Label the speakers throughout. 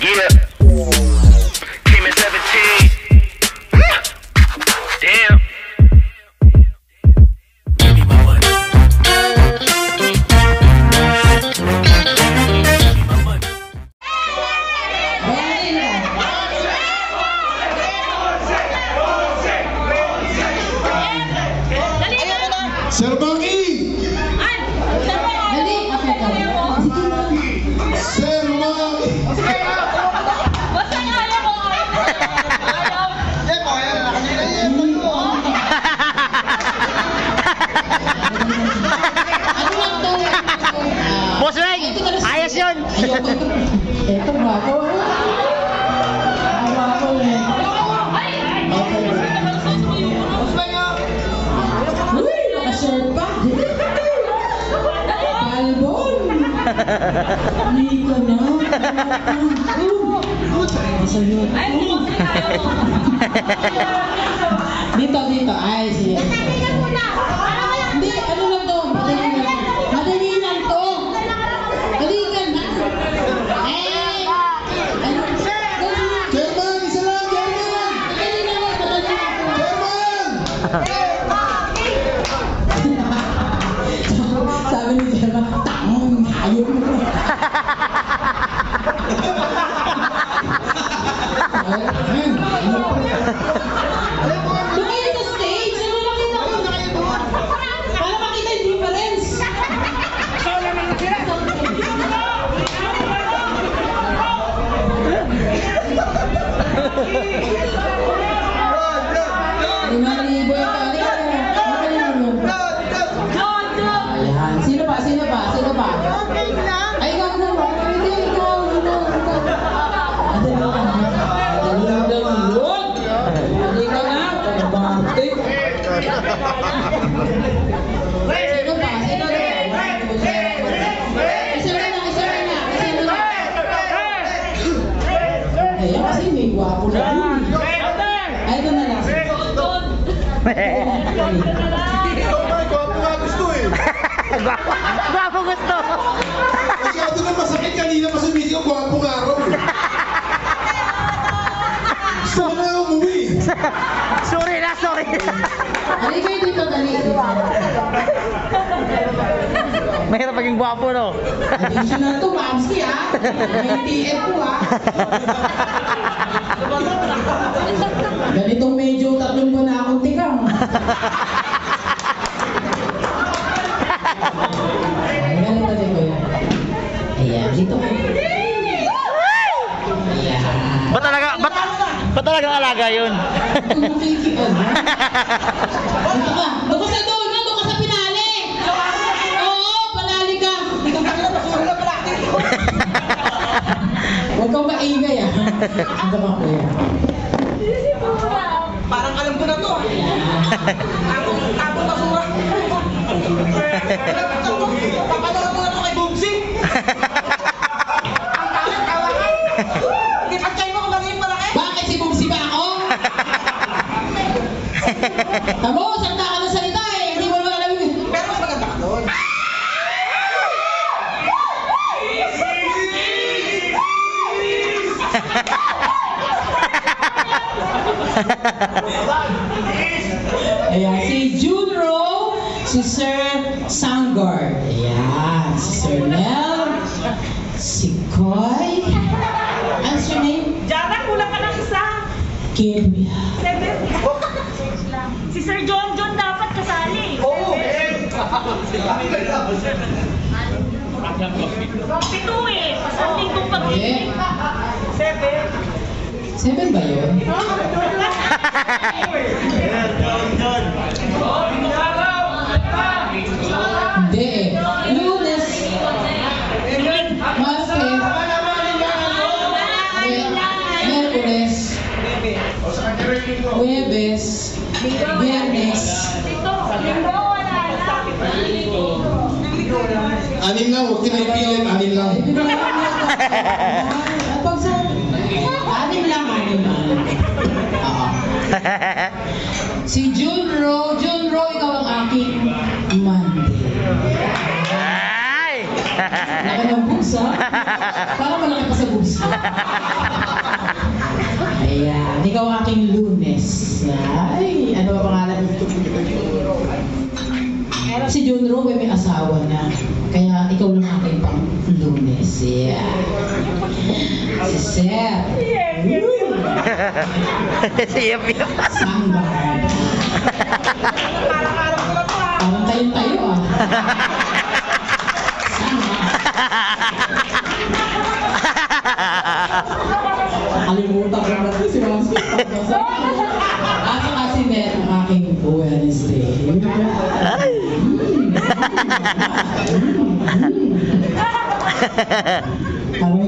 Speaker 1: Yeah. Came at 17. Damn.
Speaker 2: Sir Maki!
Speaker 3: Dali, okay ka.
Speaker 2: Sir Maki!
Speaker 4: Basta nga alam mo.
Speaker 3: Ano lang to?
Speaker 5: Boss Ray, ayos yun.
Speaker 3: Ayoko ito. Ito, bravo. Bravo eh. Uy, naka-shirt pa. Albon. Nika na. Masayot. Dito. Ay, sige. Hindi, ano lang to? Madali lang to. Balikan na. Ano?
Speaker 2: Chairman! Isa lang! Chairman!
Speaker 3: Madali lang.
Speaker 2: Chairman!
Speaker 3: Sabi ni Jerma, tangang hayop mo. Doon kayo sa stage. Ano makita ko? Para makita yung difference. Limang libo yung kali. Ayan. Sino pa? Ay, ikaw na ba? Hindi, ikaw. Madali lang yun. Hindi ka na. Pagbatik. Sino pa? Isa na. Ayan, kasi may gwapo na yun. Ay, ito na lang.
Speaker 2: Gwapo nga gusto eh!
Speaker 5: Gwapo gusto.
Speaker 2: Masyado na masakit kanina pa sumisigaw, gwapo nga raw eh! Gusto ko na umuwi!
Speaker 5: Sorry.
Speaker 3: Dali kayo dito, dali.
Speaker 5: Mahirap maging gwapo, no?
Speaker 3: Additional to, Mamsi ha. May TF po ha. Ganitong medyo 3 buwan na akong tikang. Ganito din ko yan. Ayan, dito ko. Ayan.
Speaker 5: Ba't talaga alaga yun?
Speaker 3: Kumakikian. Dito ka. Doon ka sa dulo, doon ka sa pinali. Oo, panali ka. Huwag kang maingay ah. Ito ka po yan.
Speaker 4: Parang alam ko na to. Tapong basura. Papanood ko na to kay Bubsy. Ang kain mo kung magiging malaki.
Speaker 3: Bakit si Bubsy ba ako? Tamo, salita ka ng salita eh. Hindi mo naman alam yun.
Speaker 4: Pero mas maganda ka doon.
Speaker 3: Ayan, si Junro, si Sir Sangor. Ayan, si Sir Mel, si Koy. What's your name?
Speaker 4: Jana, kulang ka ng isa.
Speaker 3: Kirby.
Speaker 4: 7. Si Sir John dapat kasali. Oo. 7 eh. Pasaling kong pag-ibig. 7.
Speaker 3: 7 ba yun? Hindi eh. Lunes, Martes, Miyerkules, Huwebes, Biyernes.
Speaker 2: Anim lang, huwag ka na ipilit, anim lang.
Speaker 3: Pag sa... Anim lang. Oo. Si Junro, ikaw ang aking Monday.
Speaker 5: Ay!
Speaker 3: Laki ng busa. Parang malaki pa sa busa. Sir.
Speaker 5: Siyap yun.
Speaker 3: Sanggard. Parang tayo ah. Nakalimutan ko na ito si Ma'am Sweet. At saka si Beth, ang aking Wednesday. Parang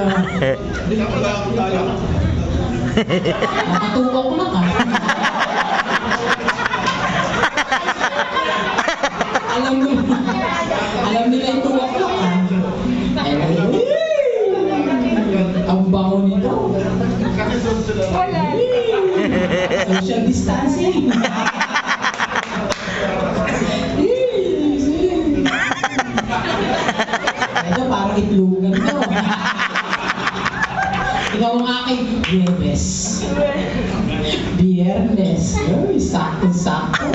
Speaker 3: nakatukaw na ka. Alam nila yung tuwak na ka. Ang bango nito. Social distancing. Ito parang itlugan to. Ikaw ang aking Biyernes. Biyernes. Uy, sakto-sakto.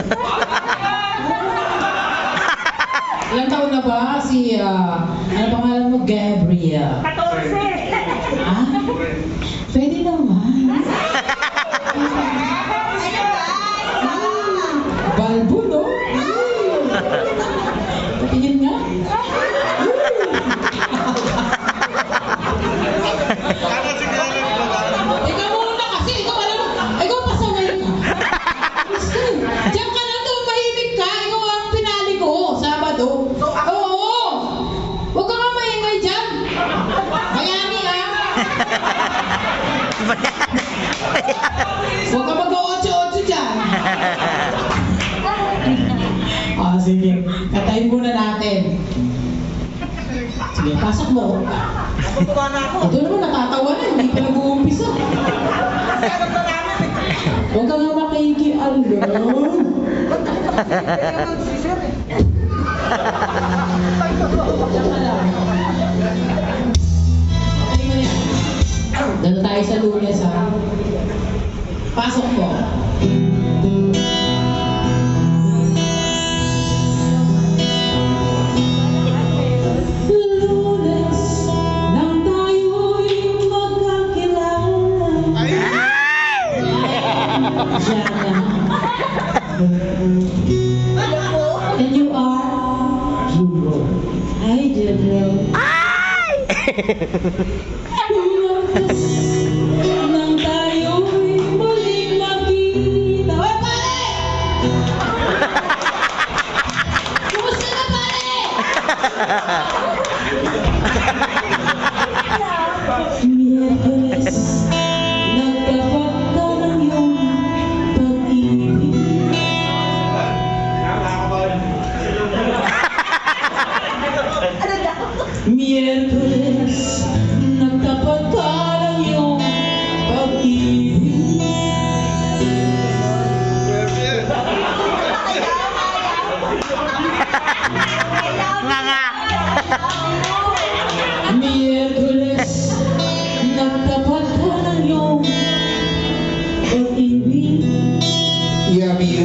Speaker 3: Ilang taon na ba si, ano pangalan mo? Gabriel.
Speaker 4: 14.
Speaker 3: Ah? Pwede naman. Balbo, no? Tingin nga. Ikaw muna kasi, ikaw pasaway ka. Diyan ka lang tumahimik ka, ikaw ang pinali ko, Sabado. Oo! Huwag ka nga maingay dyan. Bayani ah. Huwag ka mag-8-8 dyan. Sige. Katayin muna natin. Sige, pasok mo. Ito naman, natatawa na. Hindi pa nag-uumpisa. Huwag ka nga makikialam. Dito tayo sa Lunes, ha? Pasok po. Lunes, nang tayo'y magkakilala. And you are Juro. Hi, Juro. Nang tayo'y muling magkita. Hoy, pare! Kumusta na, pare? Miyerkules, nagkapag ka ng iyong pag-ibig. Miyerkules, nagtapat ka ng iyong pag-ibig.
Speaker 5: Nga.
Speaker 3: Miyerkules, nagtapat ka ng iyong pag-ibig.
Speaker 2: Yummy you.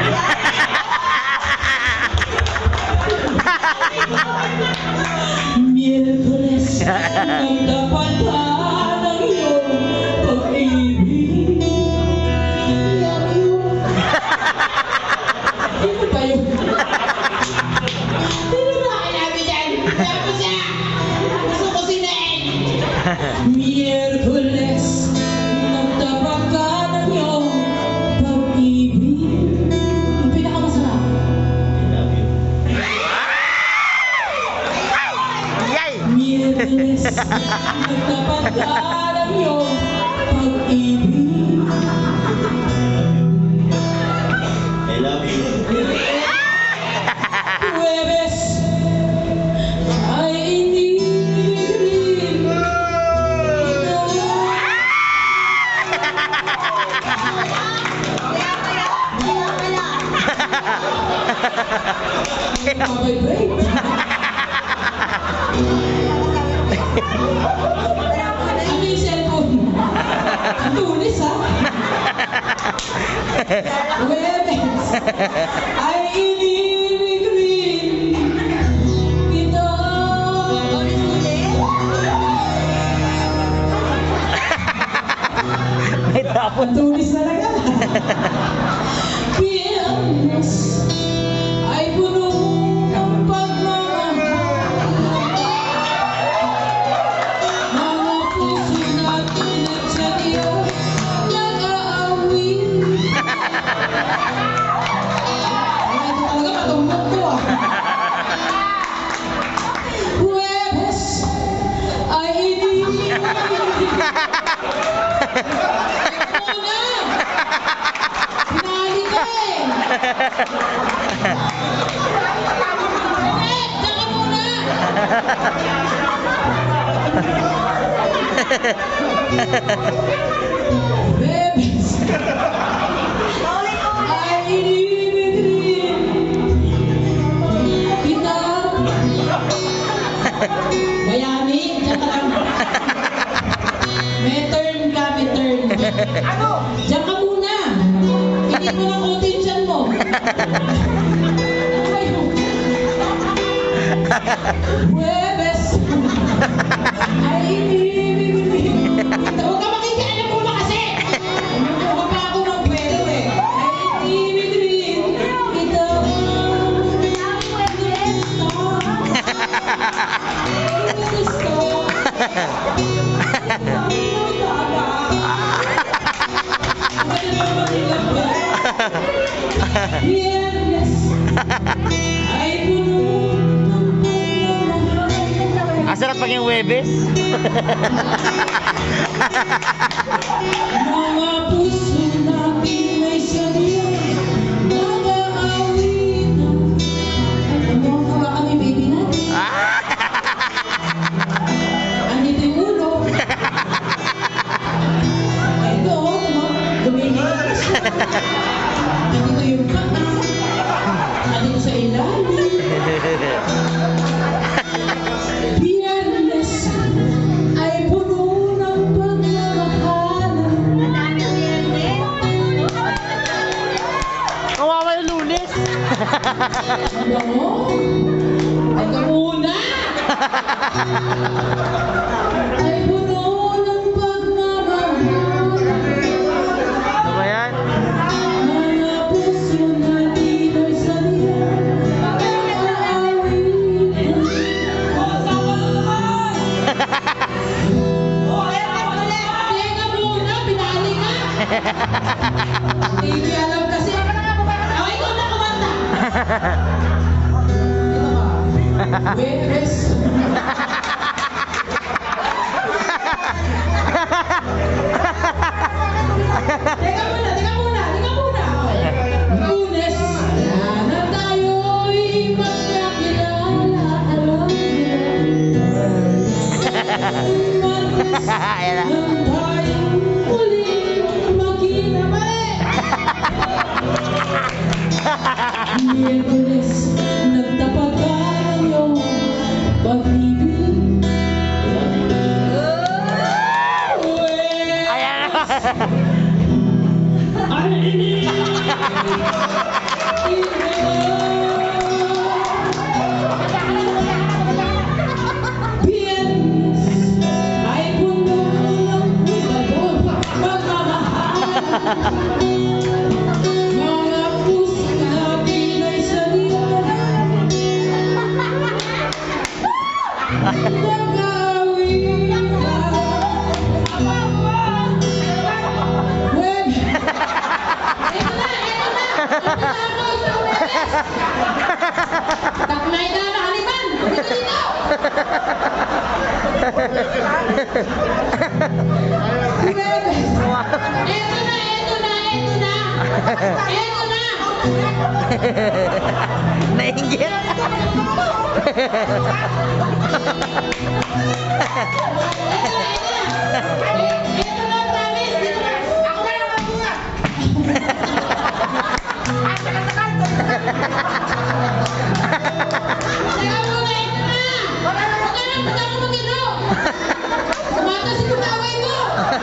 Speaker 3: Miyerkules, nagtapat ka ng iyong pag-ibig. Ito ba yun? Sino na kailangan dyan? Tapos siya! Gusto ko sinain! Miyerkules, nagtapat ka ng iyong pag-ibig. Yung pinakamasarap.
Speaker 5: Yay!
Speaker 3: Miyerkules, nagtapat ka ng iyong pag-ibig.
Speaker 6: I love you.
Speaker 3: Huwebes, ay inibig. Vibrate. Ano yung cellphone mo? Ang tulis, ha? Huwebes, ay inibig rin kita.
Speaker 5: Tapos.
Speaker 3: Ang tulis talaga. Biyernes ay puno ng pagmamahal. Mga puso natin at sadya nag-aawit. Ito talaga matumbok to ah. Huwebes ay iniibig. Pinali ka eh! Saka muna! Bebes! Ay iniibig rin kita. Bayani, diyan ka lang. May turn ka, may turn. Diyan ka muna. Hindi mo lang attention mo. Huwebes. Ay iniibig. Huwag ka makikialam muna kasi. Umuha pa ako ng pwede eh. Ay iniibig rin. Ito. Biyernes ay puno ng pagmamahal.
Speaker 5: Asarap pag yung Huwebes.
Speaker 3: Mga puso natin may sadya nag-aawitan. Ano ang hawakan ni baby natin? Andito yung ulo. Ito, dumingin. Andito yung paa. Andito sa ilalim. Biyernes ay puno ng pagmamahalan.
Speaker 5: Kawawa yung Lunes.
Speaker 3: Ano mo? Ay ka muna! Ay puno ng pagmamahal.
Speaker 5: Ano ba yan?
Speaker 3: Mga puso natin ay sadya nag-aawitan. Teka muna, pinali ka! Hindi alam kasi. Okay, ikaw na kumanta! Ito ba? Bebes. Teka muna. Lunes, na tayo'y magkakilala. Alam niyo. Martes,
Speaker 5: Ayan na.
Speaker 3: nang tayong muling magkinabay. Miyerkules, nagtapat tayo pag-ibig.
Speaker 5: Ayan na.
Speaker 3: Ay, Biyernes ay puno ng pagmamahal. Mga puso natin ay sadya nag-aawitan. Web. Ito na. Taknay na nakaliman. Dito. Web. Ito na.
Speaker 5: Nainggit.
Speaker 3: Ito na, promise. Ako na naman muna. Teka muna, ito na. Huwag ka mo mag-ino. Kumata si kutaway mo.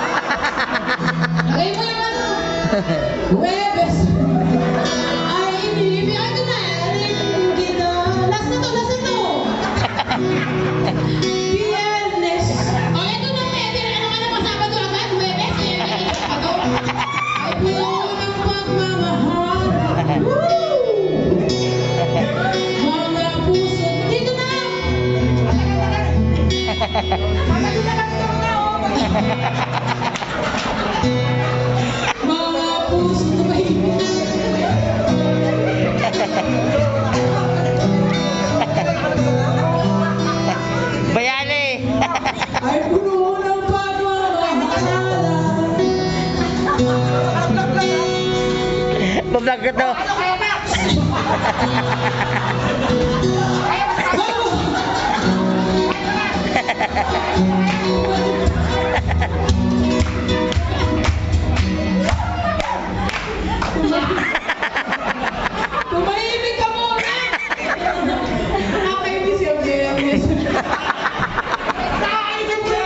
Speaker 3: Lagay mo yung ano. Huwebes. Ay, iniibig. Ito na. Kita. Last na to. Biyernes. O, ito na. Ano ka na pa Sabado agad? Huwebes. Ito.
Speaker 5: Magbablog ka to.
Speaker 3: Tumahimik ka muna! Nakakainis yung James. Nakakainis yung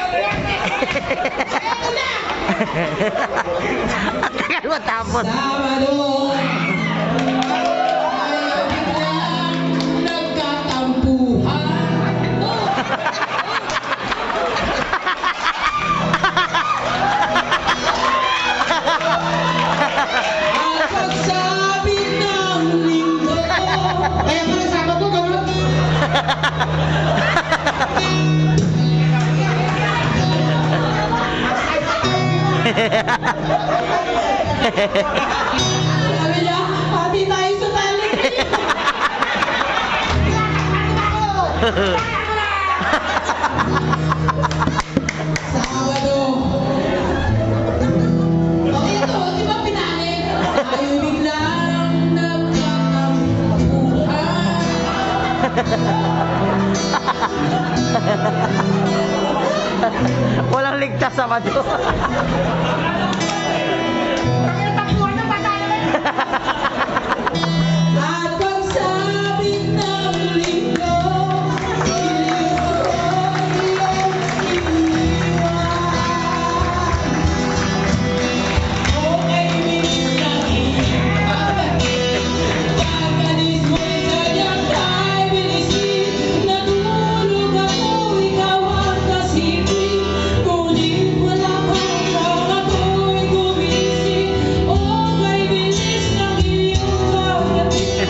Speaker 5: Tagal matapos.
Speaker 3: Sabado, ayaw biglang nagkatampuhan. At pagsabi ng linggo. Kaya pala Sabado, gano'n? Sabi niya, pati tayo sa tali. Sabado. Okay ito, di ba pinali? Tayo biglang nagkakampuhan.
Speaker 5: Walang ligtas sa Sabado.
Speaker 3: At pagsabi ng linggo, iliw ako'y iyong iniwan. Okay, minsan pagkalis mo'y sadyang tayo bilisip. Natulog ako, ikaw ang kasipin. Ngunit wala kang ako'y gumising. Okay, bilis ng iyong kagatin.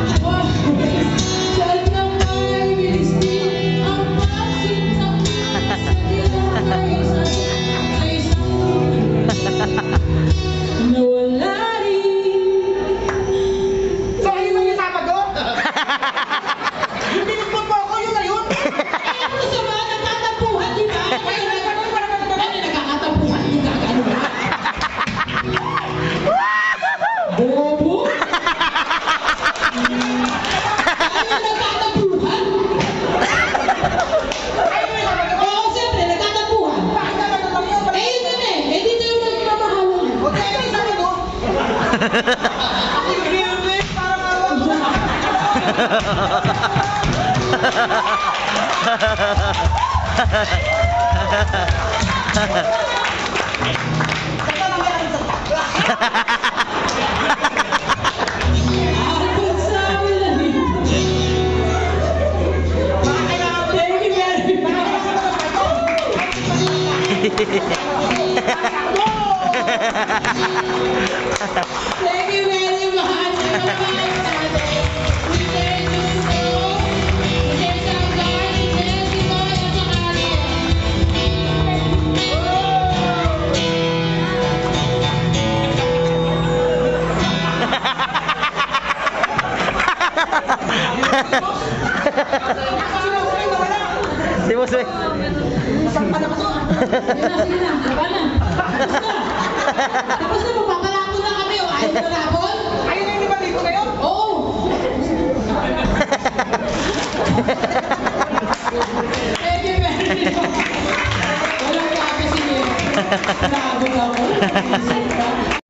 Speaker 3: Kahit na may bilis din ang pasin ng sa isang nawala rin.
Speaker 2: So, ayun lang yung Sabado? Yung pinupot mo ako, yun na yun?
Speaker 3: Eh, ano sa mga nagtatampuhan, di ba? Ano nagkakatampuhan, di ba? Ano ba? Bobo? Ano nagtatampuhan? Oo, siyempre, nagtatampuhan. Eh, yun na eh. Eh, dito yung nagmamahalan.
Speaker 2: Okay, ayun yung Sabado. Yung Biyernes, parang
Speaker 3: Abot sa ulan. Thank you very Thank you very much. We thank you so. We thank you guys. We thank you guys.
Speaker 5: Si Boss Wei.
Speaker 3: Sige na, tama na. Tapos na, magpapalapon na kami. O, ayaw na lapon?
Speaker 2: ayun na yung di ba dito na yun?
Speaker 3: Oo. Thank you very much. Walang kakasinig. Naabot ako.